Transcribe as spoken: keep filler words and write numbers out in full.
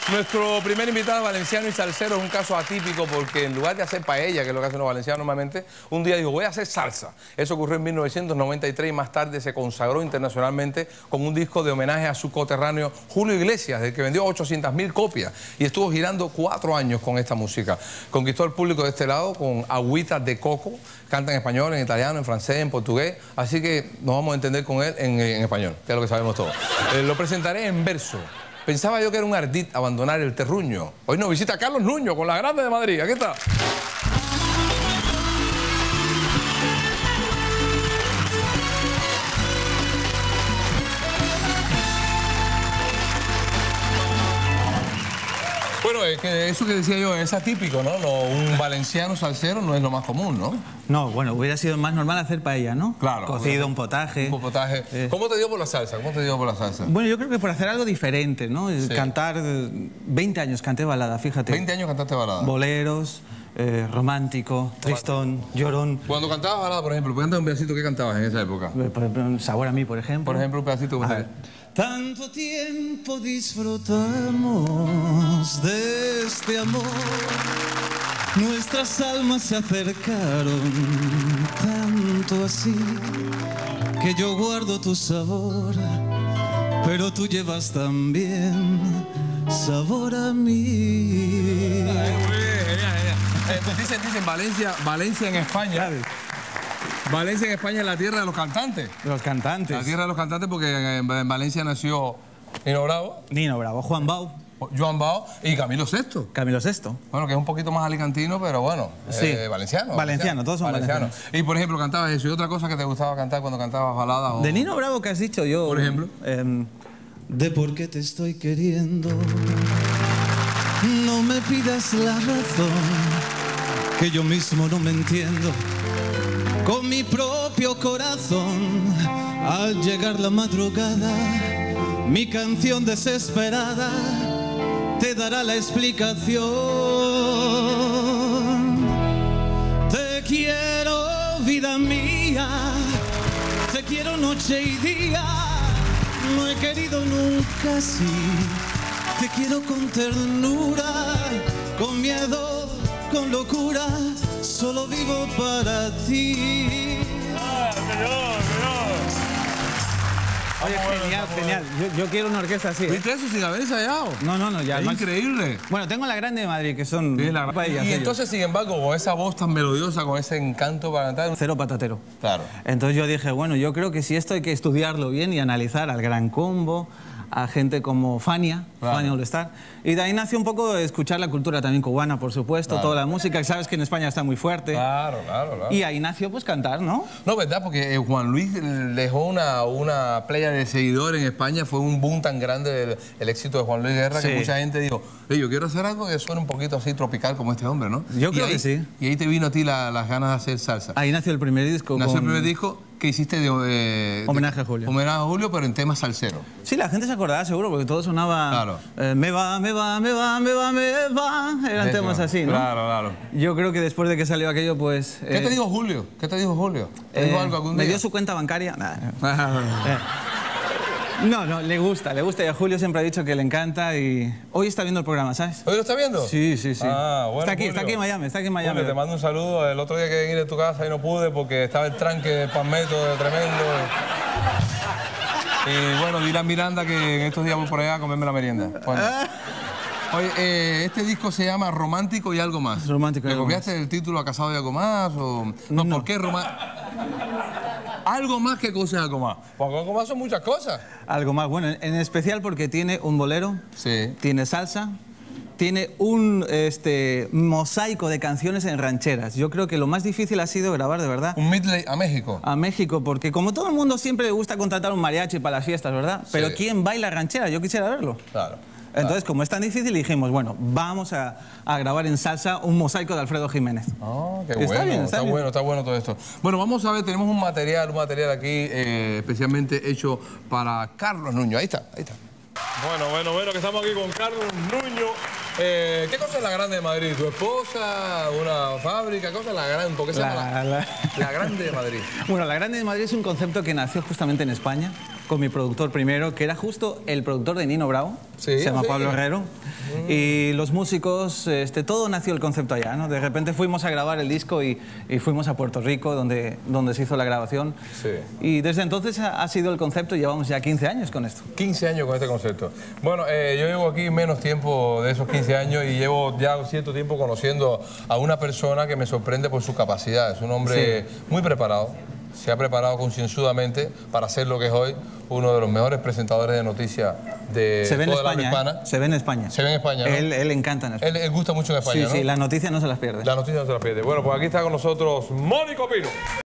Nuestro primer invitado valenciano y salsero es un caso atípico porque en lugar de hacer paella, que es lo que hacen los valencianos normalmente, un día dijo, voy a hacer salsa. Eso ocurrió en mil novecientos noventa y tres y más tarde se consagró internacionalmente con un disco de homenaje a su coterráneo Julio Iglesias, del que vendió ochocientas mil copias y estuvo girando cuatro años con esta música. Conquistó al público de este lado con Agüitas de Coco, canta en español, en italiano, en francés, en portugués, así que nos vamos a entender con él en, en español, que es lo que sabemos todos. Eh, lo presentaré en verso. Pensaba yo que era un ardid abandonar el terruño. Hoy nos visita Carlos Nuño con La Grande de Madrid. Aquí está. Bueno, es que eso que decía yo es atípico, ¿no? No, un valenciano salsero no es lo más común, ¿no? No, bueno, hubiera sido más normal hacer paella, ¿no? Claro. Cocido, un potaje. Un potaje. Eh. ¿Cómo te dio por la salsa? ¿Cómo te dio por la salsa? Bueno, yo creo que por hacer algo diferente, ¿no? Sí. Cantar... veinte años canté balada, fíjate. veinte años cantaste balada. Boleros, eh, romántico, tristón, llorón. Cuando cantabas balada, por ejemplo, cuéntame un pedacito que cantabas en esa época. Por ejemplo, Sabor a mí, por ejemplo. Por ejemplo, un pedacito que te... Tanto tiempo disfrutamos de este amor, nuestras almas se acercaron tanto así, que yo guardo tu sabor, pero tú llevas también sabor a mí. Ay, muy bien, genial, genial. Eh, pues dicen, dicen Valencia, Valencia en España. Claro. Valencia en España es la tierra de los cantantes. De los cantantes. La tierra de los cantantes porque en, en Valencia nació Nino Bravo. Nino Bravo, Juan Bau. Joan Bau y Camilo Sesto. Camilo Sesto. Bueno, que es un poquito más alicantino, pero bueno, sí. eh, valenciano. Valenciano, todos son valencianos. Y por ejemplo, cantabas eso. ¿Y otra cosa que te gustaba cantar cuando cantabas baladas? O... De Nino Bravo que has dicho yo. Por ejemplo. Eh, de por qué te estoy queriendo. No me pidas la razón, que yo mismo no me entiendo. Con mi propio corazón, al llegar la madrugada, mi canción desesperada te dará la explicación. Te quiero, vida mía, te quiero noche y día. No he querido nunca así, te quiero con ternura, con miedo, con locura. Solo vivo para ti. Ah, señor, señor. Oye, Vamos, genial, bueno, genial. Yo, yo quiero una orquesta así. ¿Viste eso sin haber ensayado? No, no, no, ya. Es más... increíble. Bueno, tengo La Grande de Madrid, que son... Sí, la... paellas, y ellos. entonces, sin embargo, con esa voz tan melodiosa, con ese encanto para cantar... Cero patatero. Claro. Entonces yo dije, bueno, yo creo que si esto hay que estudiarlo bien y analizar al Gran Combo, a gente como Fania, claro. Fania All Star. Y de ahí nació un poco escuchar la cultura también cubana, por supuesto, claro. Toda la música, que sabes que en España está muy fuerte. Claro, claro, claro. Y ahí nació pues cantar, ¿no? No, ¿verdad? Porque Juan Luis dejó una, una playa de seguidores en España, fue un boom tan grande el, el éxito de Juan Luis Guerra, sí. Que mucha gente dijo, hey, yo quiero hacer algo que suene un poquito así tropical como este hombre, ¿no? Yo creo ahí, que sí. Y ahí te vino a ti la, las ganas de hacer salsa. Ahí nació el primer disco. Nació con... el primer disco que hiciste de... Eh, homenaje de, a Julio. Homenaje a Julio, pero en temas salseros. Sí, la gente se acordaba seguro, porque todo sonaba... Claro. Eh, me va, me va, me va, me va, me va... Eran Eso, temas así, ¿no? Claro, claro. Yo creo que después de que salió aquello, pues... ¿Qué eh, te dijo Julio? ¿Qué te dijo Julio? ¿Te eh, dijo algo algún día? ¿Me dio su cuenta bancaria? Nah. eh. No, no, le gusta, le gusta. Y a Julio siempre ha dicho que le encanta y... Hoy está viendo el programa, ¿sabes? ¿Hoy lo está viendo? Sí, sí, sí. Ah, bueno, está aquí, Julio. está aquí en Miami, está aquí en Miami. Julio, te mando un saludo. El otro día que vine a tu casa y no pude porque estaba el tranque de Palmetto tremendo. Y bueno, dile a Miranda que en estos días voy por allá a comerme la merienda. Bueno. Oye, eh, este disco se llama Romántico y Algo Más. Romántico y ¿Le Algo copiaste Más. el título a Casado y Algo Más? O... No, No. ¿por qué romántico? Algo más que cosas algo más. Porque algo más son muchas cosas. Algo más, bueno, en especial porque tiene un bolero, sí. Tiene salsa, tiene un este, mosaico de canciones en rancheras. Yo creo que lo más difícil ha sido grabar, de verdad. Un medley a México. A México, porque como todo el mundo siempre le gusta contratar un mariachi para las fiestas, ¿verdad? Sí. Pero ¿quién baila ranchera? Yo quisiera verlo. Claro. Entonces, claro. Como es tan difícil, dijimos, bueno, vamos a, a grabar en salsa un mosaico de Alfredo Jiménez. Ah, qué está bueno, bien, está, está bien. bueno, está bueno todo esto. Bueno, vamos a ver, tenemos un material, un material aquí eh, especialmente hecho para Carlos Nuño. Ahí está, ahí está. Bueno, bueno, bueno, que estamos aquí con Carlos Nuño. Eh, ¿Qué cosa es La Grande de Madrid? ¿Tu esposa? ¿Una fábrica? ¿Qué cosa es La Grande? ¿Por qué se La, llama la, la... la Grande de Madrid? Bueno, La Grande de Madrid es un concepto que nació justamente en España. con mi productor primero, que era justo el productor de Nino Bravo, sí, se llama sí. Pablo Herrero, mm. y los músicos, este, todo nació el concepto allá, ¿no? De repente fuimos a grabar el disco y, y fuimos a Puerto Rico, donde, donde se hizo la grabación, sí. y desde entonces ha, ha sido el concepto y llevamos ya quince años con esto. quince años con este concepto. Bueno, eh, yo llevo aquí menos tiempo de esos quince años y llevo ya cierto tiempo conociendo a una persona que me sorprende por su capacidad. Es un hombre sí. muy preparado, se ha preparado concienzudamente para ser lo que es hoy uno de los mejores presentadores de noticias de se ve toda en España, la hispana. ¿eh? Se ve en España. Se ve en España, ¿no? Él, él encanta en España. Él, él gusta mucho en España, sí, ¿no? Sí, sí, la noticia no se las pierde. La noticia no se las pierde. Bueno, pues aquí está con nosotros Mónico Pino.